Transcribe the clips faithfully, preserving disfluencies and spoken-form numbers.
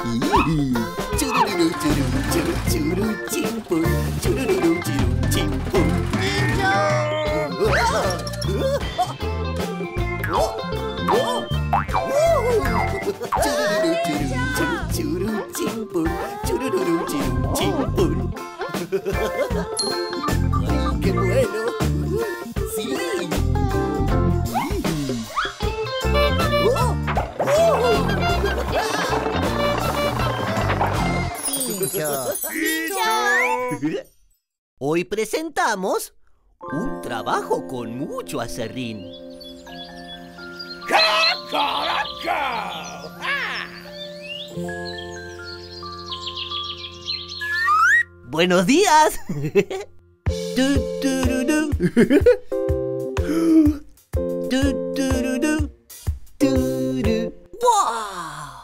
Churururu, chururu, churu, churu, chimpum. Churururu, churu, chimpum. Churururu, churu, churu, churu, chimpum. Churururu, churu, chimpum. ¡Ay, qué bueno! ¡Sí! ¡Oh! ¡Oh! ¡Tincho! ¡Tincho! Hoy presentamos un trabajo con mucho aserrín. ¡Buenos días! Du, tururú. Du, tururú. Turu. ¡Wow!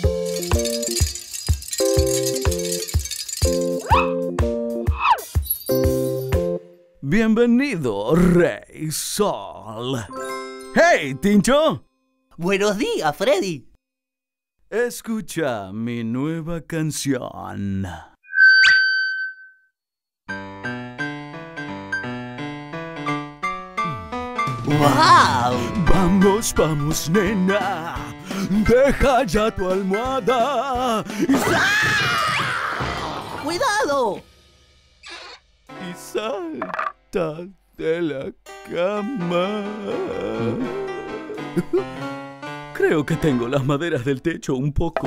Bienvenido, Rey Sol. ¡Hey, Tincho! ¡Buenos días, Freddy! Escucha mi nueva canción. ¡Wow! Vamos, vamos, nena. Deja ya tu almohada. Y, ¡Ah! ¡Cuidado! y salta de la cama. Creo que tengo las maderas del techo un poco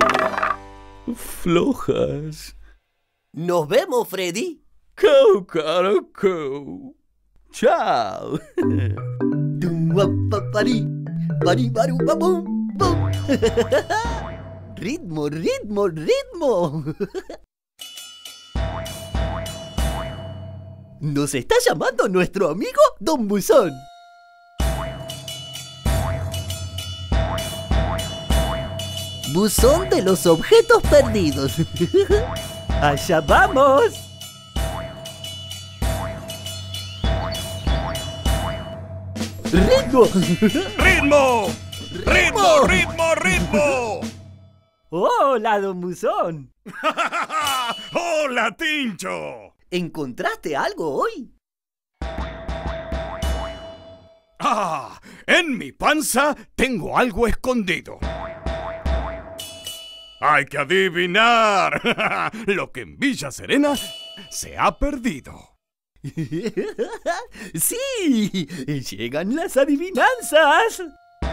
flojas. ¡Nos vemos, Freddy! Cau, caro, cau. Chao. Ritmo, ritmo, ritmo. Nos está llamando nuestro amigo Don Buzón. Buzón de los objetos perdidos. ¡Allá vamos! ¡Ritmo! ¡Ritmo! ¡Ritmo, ritmo, ritmo! ¡Hola, Don Buzón! ¡Hola, Tincho! ¿Encontraste algo hoy? ¡Ah! En mi panza tengo algo escondido. ¡Hay que adivinar! Lo que en Villa Serena se ha perdido. ¡Sí! ¡Llegan las adivinanzas!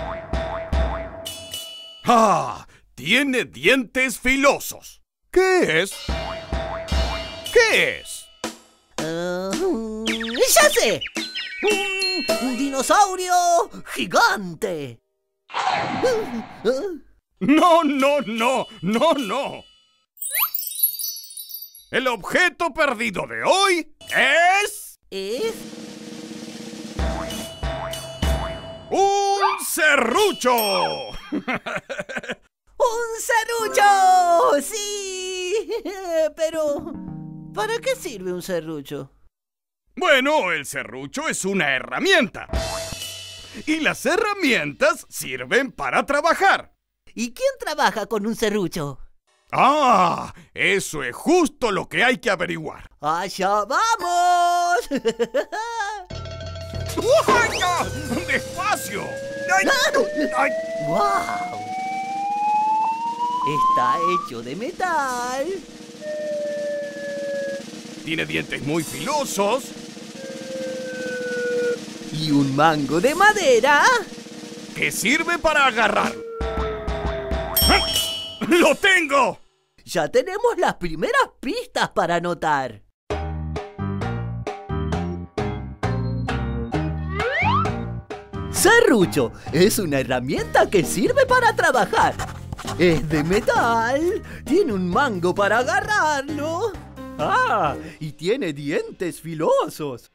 ¡Ah! Tiene dientes filosos. ¿Qué es? ¿Qué es? Uh, ¡Ya sé! ¡Un, un dinosaurio gigante! Uh, uh. No, no, no, no, no. El objeto perdido de hoy es... ¿Es? ¡un serrucho! ¡Un serrucho! ¡Sí! Pero, ¿para qué sirve un serrucho? Bueno, el serrucho es una herramienta. Y las herramientas sirven para trabajar. ¿Y quién trabaja con un serrucho? ¡Ah! Eso es justo lo que hay que averiguar. ¡Allá vamos! ¡Uy, no! ¡Despacio! ¡Ay! ¡Ay! ¡Wow! Está hecho de metal. Tiene dientes muy filosos. Y un mango de madera. Que sirve para agarrar. ¡Lo tengo! Ya tenemos las primeras pistas para anotar. Serrucho es una herramienta que sirve para trabajar. Es de metal, tiene un mango para agarrarlo. ¡Ah! Y tiene dientes filosos.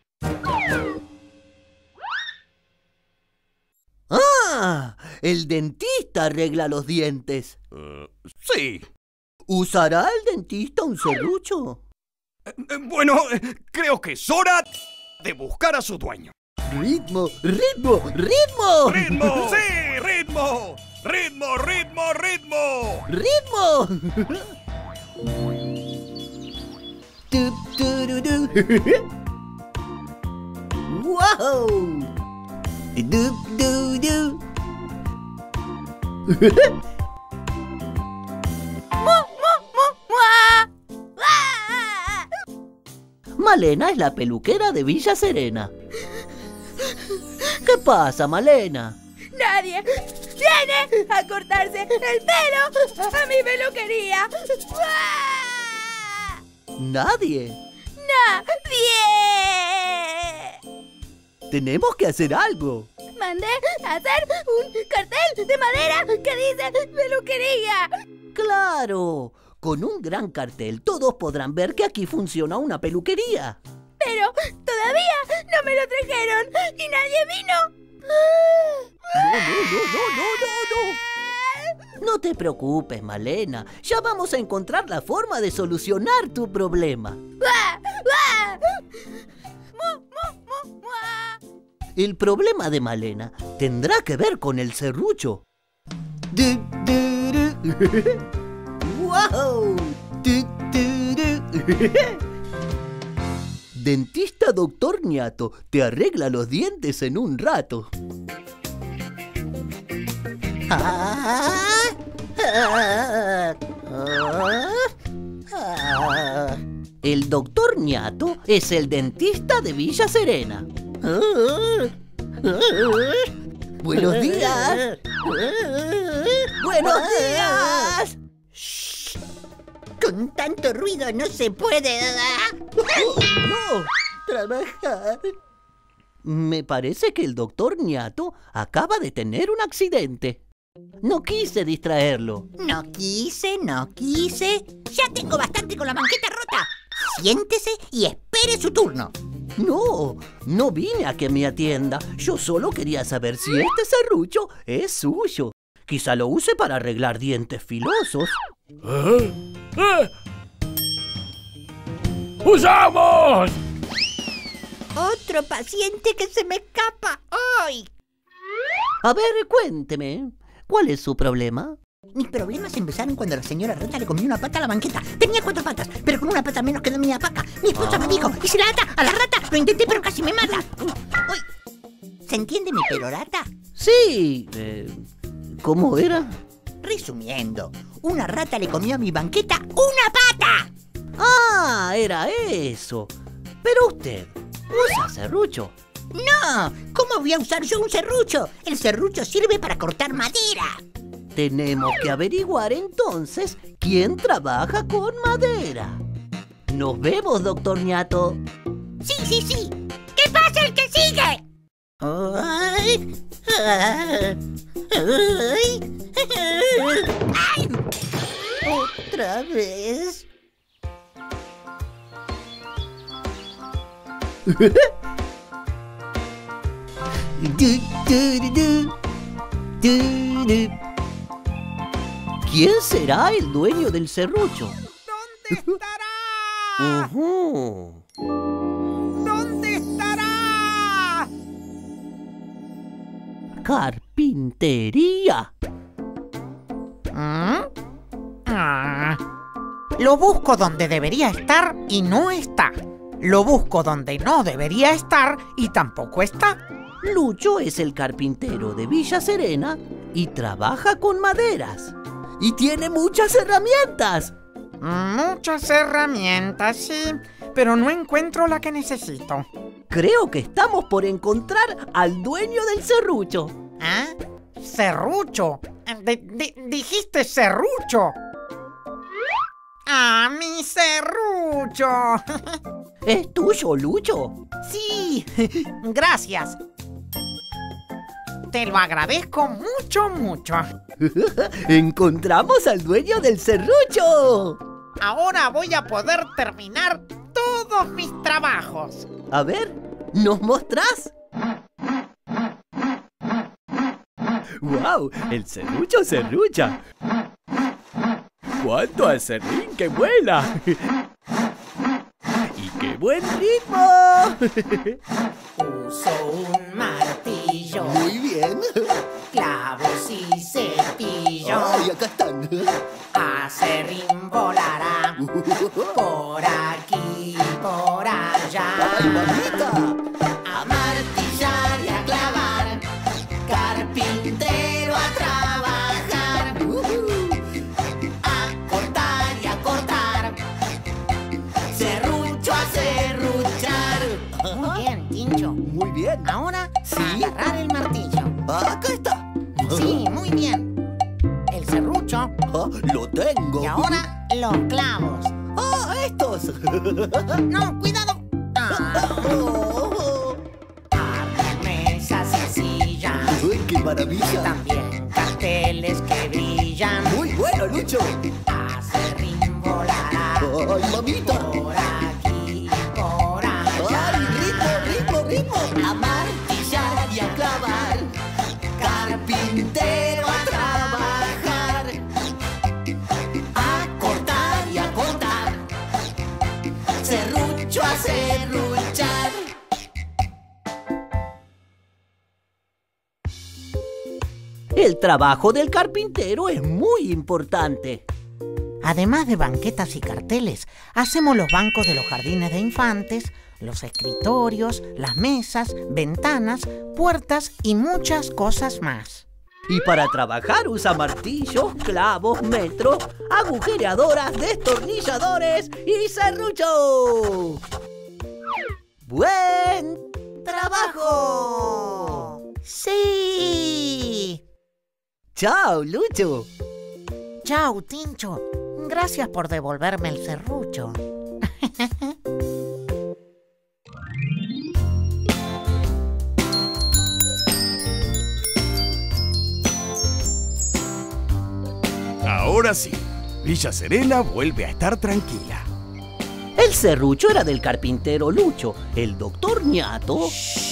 ¡Ah! El dentista arregla los dientes. Uh, sí. ¿Usará el dentista un serrucho? Eh, bueno, eh, creo que es hora de buscar a su dueño. ¡Ritmo! ¡Ritmo! ¡Ritmo! ¡Ritmo! ¡Sí! ¡Ritmo! ¡Ritmo, ritmo, ritmo! ¡Ritmo! Tu, tururú. ¡Wow! Du, du, du. Malena es la peluquera de Villa Serena. ¿Qué pasa, Malena? Nadie viene a cortarse el pelo a mi peluquería. ¿Nadie? ¡Nadie! Tenemos que hacer algo. Mandé a hacer un cartel de madera que dice peluquería. ¡Claro! Con un gran cartel todos podrán ver que aquí funciona una peluquería. Pero todavía no me lo trajeron y nadie vino. No, no, no, no, no, no, no. No te preocupes, Malena. Ya vamos a encontrar la forma de solucionar tu problema. El problema de Malena tendrá que ver con el serrucho. Du, du, du. ¡Wow! Du, du, du. Dentista Doctor Ñato te arregla los dientes en un rato. Ah, ah, ah, ah. El Doctor Ñato es el dentista de Villa Serena. Ah, ah. ¡Buenos días! ¡Buenos días! Shh. Con tanto ruido no se puede... ¡Oh, no! ¡Trabajar! Me parece que el Doctor Ñato acaba de tener un accidente. No quise distraerlo. No quise, no quise. Ya tengo bastante con la banqueta rota. Siéntese y espere su turno. No, no vine a que me atienda. Yo solo quería saber si este serrucho es suyo. Quizá lo use para arreglar dientes filosos. ¿Eh? ¿Eh? ¡Usamos! Otro paciente que se me escapa hoy. A ver, cuénteme, ¿cuál es su problema? Mis problemas empezaron cuando la señora rata le comió una pata a la banqueta. Tenía cuatro patas, pero con una pata menos que mi paca. Mi esposa ah. me dijo, ¿y si la ata a la rata? Lo intenté, pero casi me mata. Uy. ¿Se entiende mi perorata? Sí. Eh, ¿Cómo era? Resumiendo, una rata le comió a mi banqueta una pata. Ah, era eso. Pero usted usa serrucho. No, ¿cómo voy a usar yo un serrucho? El serrucho sirve para cortar madera. Tenemos que averiguar entonces quién trabaja con madera. Nos vemos, Doctor Ñato. Sí, sí, sí. ¿Qué pasa el que sigue? Ay, ay, ay, ay. Otra vez. du, du, du, du, du. ¿Quién será el dueño del serrucho? ¿Dónde estará? Uh-huh. ¿Dónde estará? Carpintería. ¿Mm? Ah. Lo busco donde debería estar y no está. Lo busco donde no debería estar y tampoco está. Lucho es el carpintero de Villa Serena y trabaja con maderas. Y tiene muchas herramientas. Muchas herramientas, sí, pero no encuentro la que necesito. Creo que estamos por encontrar al dueño del serrucho. ¿Ah? ¿Serrucho? D -d ¿Dijiste serrucho? ¡Ah, mi serrucho! ¿Es tuyo, Lucho? Sí, gracias. Te lo agradezco mucho, mucho. ¡Encontramos al dueño del serrucho! Ahora voy a poder terminar todos mis trabajos. A ver, ¿nos mostrás? ¡Wow! El serrucho serrucha. ¡Cuánto acerrín que vuela! ¡Y qué buen ritmo! Uso un martillo. Muy bien. Clavos y cepillos. Acerrín volará por aquí, por allá. ¡Ay, mamita! A martillar y a clavar, carpintero a trabajar, a cortar y a cortar, serrucho a serruchar. Muy bien, Tincho. Muy bien. Ahora, ¿Sí? agarrar el martillo. Acá está. Sí, muy bien. El serrucho. Ah, lo tengo. Y ahora, los clavos. ¡Ah, estos! No, cuidado. Ah, Oh, mesas y sillas. ¡Uy, qué maravilla! También carteles que brillan. ¡Muy bueno, Lucho! Acerrín volará ¡Ay, mamita! por aquí, por allá. ¡Ay, ritmo, ritmo, ritmo! A martillar y a clavar, carpintero a trabajar, a cortar y a cortar, serrucho a serruchar. El trabajo del carpintero es muy importante. Además de banquetas y carteles, hacemos los bancos de los jardines de infantes, los escritorios, las mesas, ventanas, puertas y muchas cosas más. Y para trabajar usa martillos, clavos, metros, agujereadoras, destornilladores y serrucho. ¡Buen trabajo! ¡Sí! ¡Chao, Lucho! Chau, Tincho. Gracias por devolverme el serrucho. Ahora sí, Villa Serena vuelve a estar tranquila. El serrucho era del carpintero Lucho. El doctor Ñato...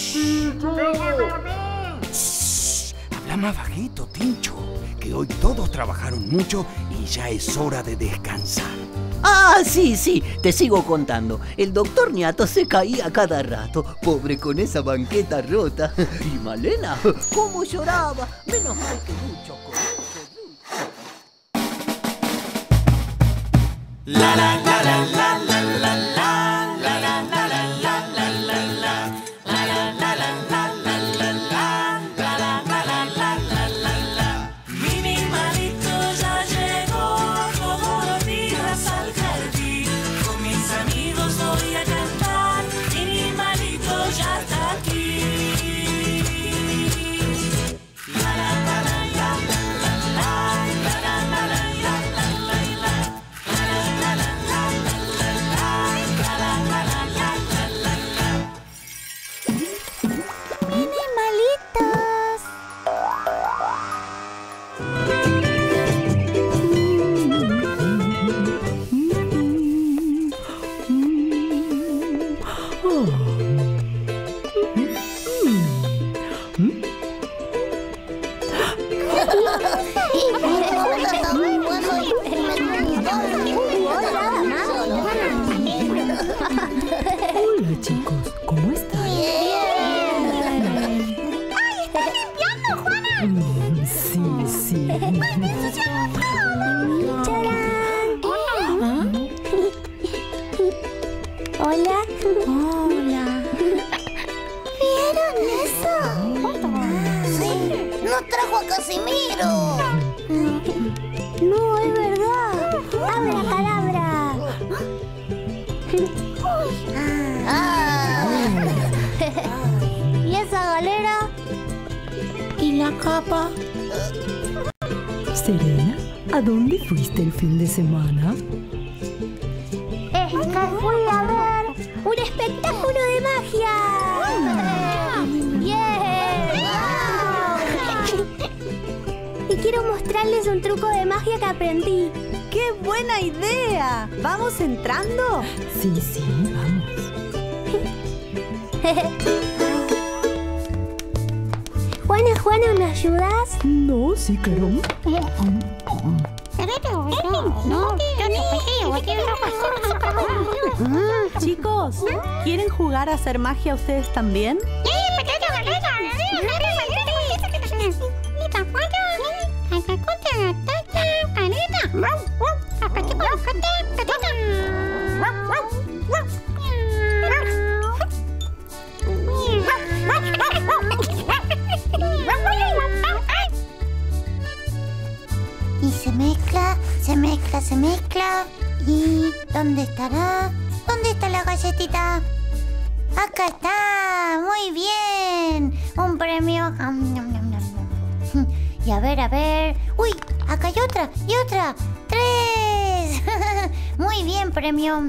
Habla más bajito, Tincho, que hoy todos trabajaron mucho y ya es hora de descansar. Ah, sí, sí, te sigo contando. El doctor Ñato se caía cada rato, pobre con esa banqueta rota. Y Malena, cómo lloraba. Menos mal que Lucho con eso, Lucho. La la la la la la la la la la la la Hola chicos, ¿cómo están? ¡Bien! ¡Ay, estás limpiando, Juana! Mm, sí, sí. ¡Tarán! Hola. Hola. ¿Vieron eso? Sí, no trajo a Casimiro. No, es verdad. ¡Abra, cadabra! Ah. ¿Y esa galera? ¿Y la capa? Serena, ¿a dónde fuiste el fin de semana? Es que fui a ver un espectáculo de magia. ¡Yeah! Y quiero mostrarles un truco de magia que aprendí. ¡Qué buena idea! ¿Vamos entrando? Sí, sí, vamos. Juana, Juana, ¿me ayudas? No, sí, claro. Chicos, ¿quieren jugar a hacer magia ustedes también? Y se mezcla, se mezcla, se mezcla. ¿Y dónde estará? ¿Dónde está la galletita? Acá está, muy bien. Un premio. Y a ver, a ver. Uy, acá hay otra, y otra. ¡Tres! Muy bien, premio.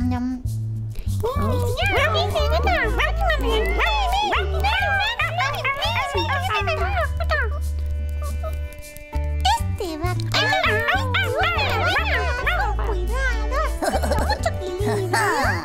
Este va. Cuidado, mucho equilibrio.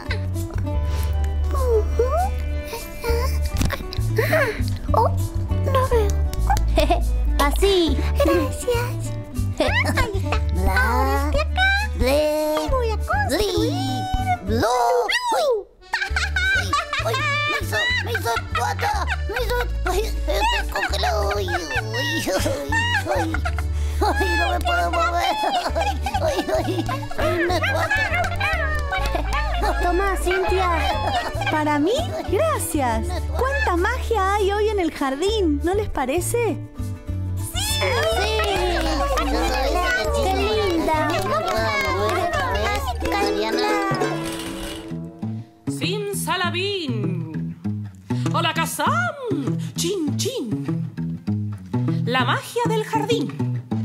Oh, no veo. Así. Gracias. Ahí está. Bla, ble, y voy a construir. Blu. Uy. Uy, me hizo, me hizo pata. Me hizo. Ay, estoy congelado. Uy, uy, uy. Ay, no me puedo mover. Ay, ay, ay. Soy una cuata. Toma, Cintia. ¿Para mí? Gracias. ¿Cuánta magia hay hoy en el jardín? ¿No les parece? ¡Sí! ¡Qué linda! Simsalabim. Hola, Kazam. Chin, chin. La magia del jardín.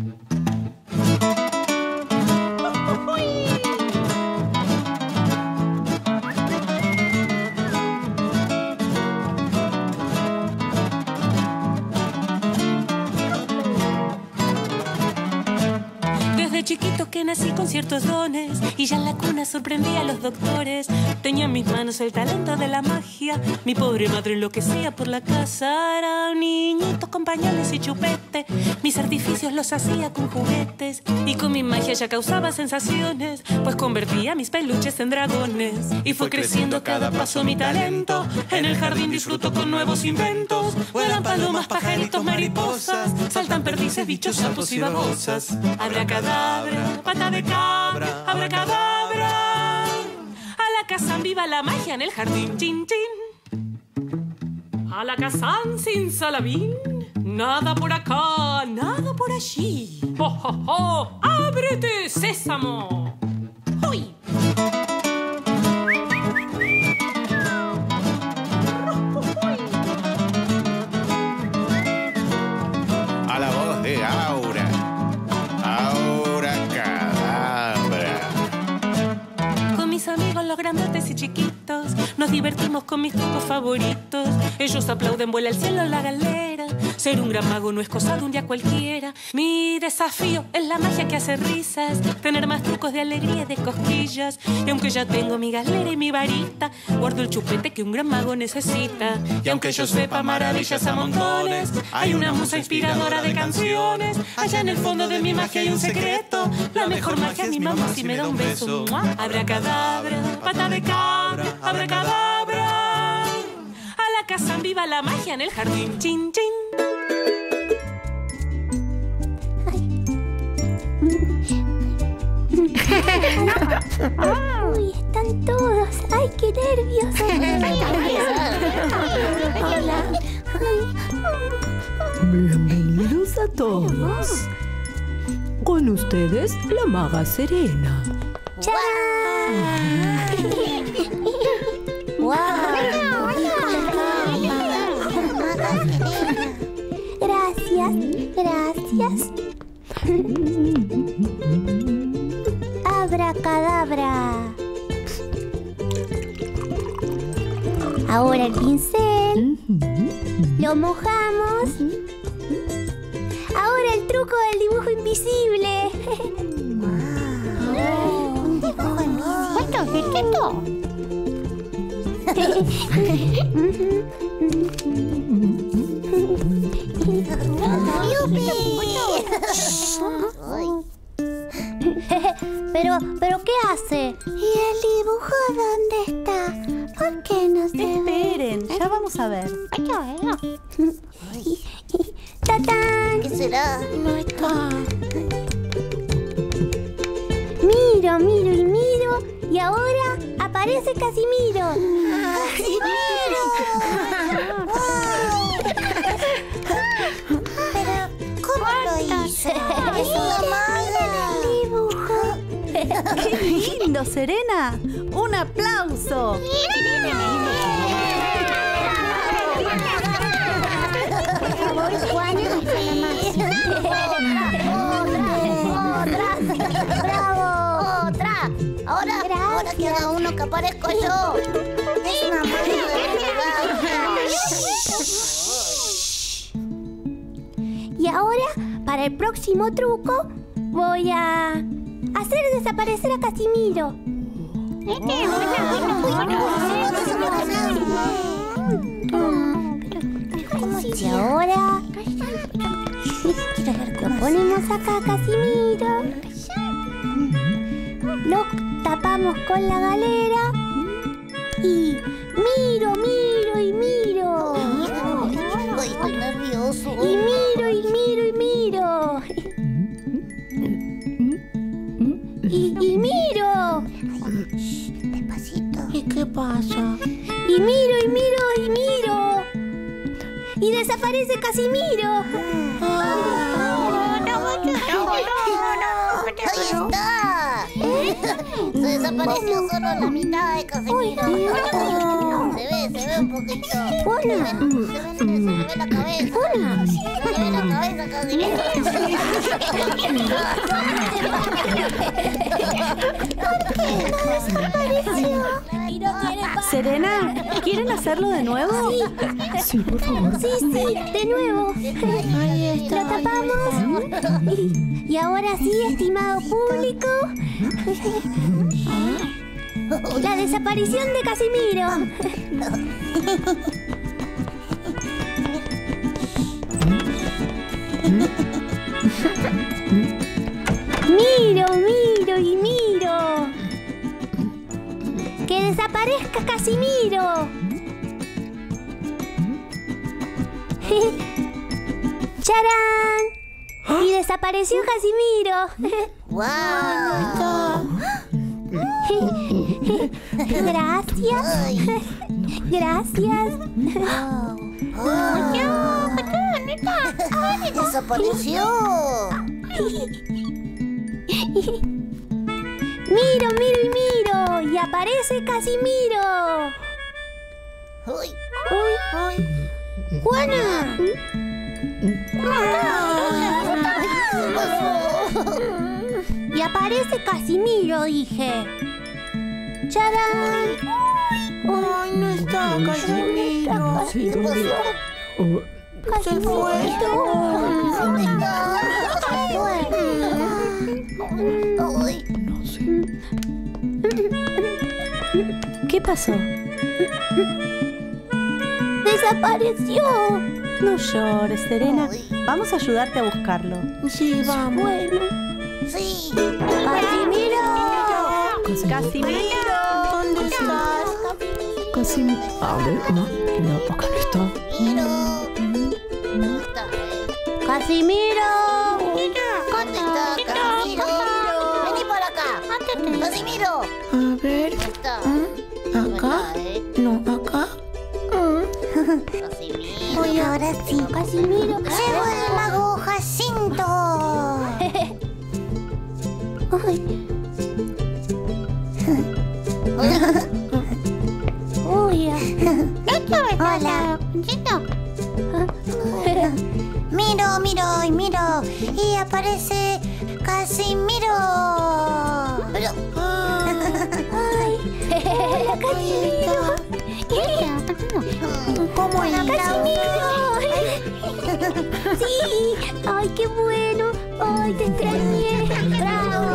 Chiquito que nací con ciertos dones y ya en la cuna sorprendí a los doctores. Tenía en mis manos el talento de la magia. Mi pobre madre enloquecía por la casa. Era un niñito con pañales y chupete. Mis artificios los hacía con juguetes y con mi magia ya causaba sensaciones, pues convertía mis peluches en dragones. Y fue creciendo a cada paso mi talento. En el jardín disfruto con nuevos inventos. Vuelan palomas, pajaritos, mariposas. Saltan perdices, bichos, sapos y babosas. Abracadabra, pata de cabra, abracadabra. A la Kazam, viva la magia en el jardín, chin, chin. A la Kazam, simsalabim. Nada por acá, nada por allí. ¡Oh, oh, oh! ¡Ábrete, sésamo! ¡Uy! A la voz de Aura. Abracadabra. Con mis amigos los grandotes y chiquitos nos divertimos con mis trucos favoritos. Ellos aplauden, vuela el cielo la galera. Ser un gran mago no es cosa de un día cualquiera. Mi desafío es la magia que hace risas, tener más trucos de alegría y de cosquillas. Y aunque ya tengo mi galera y mi varita, guardo el chupete que un gran mago necesita. Y aunque yo sepa maravillas a montones, hay una musa inspiradora de canciones. Allá en el fondo de mi magia hay un secreto. La mejor magia es mi mamá si me da un beso. Abracadabra, pata de cabra, abracadabra. A la Kazam, viva la magia en el jardín, chin, chin. Uy, están todos. ¡Ay, qué nervios! Hola. Bienvenidos a todos. Con ustedes, la maga Serena. ¡Chao! ¡Wow! Gracias, gracias. Abracadabra. Ahora el pincel. Lo mojamos. Ahora el truco del dibujo invisible. Wow. Un dibujo invisible. ¿Quieto? Pero, pero ¿qué hace? ¿Y el dibujo dónde está? ¿Por qué no se ve? Esperen, ya vamos a ver. ¡Tatán! ¿Qué será? No está. Mira, miro, miro y miro. Y ahora aparece Casimiro. ¡Casimiro! Pero, ¿cómo lo hizo? Es una maga. ¡Qué lindo, Serena! ¡Un aplauso! Por favor, Juana, otra, bravo, otra. Ahora, ahora que haga uno que aparezco yo. Es una magia de. Y ahora, para el próximo truco, voy a hacer desaparecer a Casimiro. Y ahora lo ponemos acá, Casimiro. Lo tapamos con la galera. Y miro, miro y miro. Ay, estoy nervioso. Y miro, y miro, y miro. Y, y miro. Despacito. ¿Y qué pasa? Y miro, y miro, y miro. Y desaparece Casimiro. ¡Ahí está! Se desapareció solo la mitad de Casimiro. Se ve, se ve un poquito. Hola. Se ve, se ve, se ve la cabeza. Hola. Se ve la cabeza, Casimiro. ¿Por qué no desapareció? Serena, ¿quieren hacerlo de nuevo? Sí. Sí, por favor. Sí, sí, de nuevo. Ahí está. Lo tapamos. Y, y ahora sí, estimado público, la desaparición de Casimiro. Miro, miro y miro. ¡Que desaparezca Casimiro! ¡Charán! Y desapareció Casimiro. ¡Wow! Gracias. Gracias. ¡Desapareció! Miro, miro y miro. Y aparece Casimiro. ¡Uy! Uy. ¡Juana! Y aparece Casimiro, dije. ¡Charán! ¡Ay, no está Casimiro! Sí, ¿dónde? Oh, ¡Se fue! ¿Dónde está? ¡Uy! no sé. ¿Qué pasó? ¡Desapareció! No llores, Serena. Ay. Vamos a ayudarte a buscarlo. Sí, vamos. Bueno. ¡Sí! ¡Casimiro! ¡Casimiro! ¿Dónde estás? Casimiro. A ver, no, no, acá no está. ¡Miro! ¿Dónde está? ¡Casimiro! ¿Dónde está Casimiro? ¡Vení por acá! ¡Casimiro! A ver. ¿Dónde está? ¿Acá? No, acá. Casimiro. Uy, ahora sí. Casimiro. ¡Llegó el mago Jacinto! Uy. Uy. Hola. Miro, miro y miro. Y aparece Casimiro. Pero. Ay. Hola, Casimiro. ¿Cómo Hola, Casimiro. Sí. Ay, qué bueno. Ay, te extrañé. Bravo.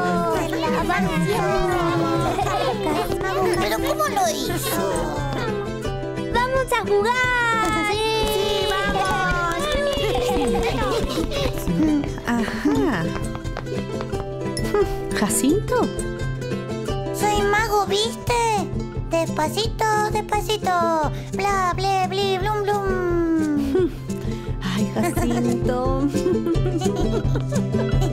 ¿Pero cómo lo hizo? Vamos a jugar. Sí, vamos. Ajá. ¿Jacinto? Soy mago, ¿viste? Despacito, despacito. Bla, ble, bli, blum, blum. Ay, Jacinto.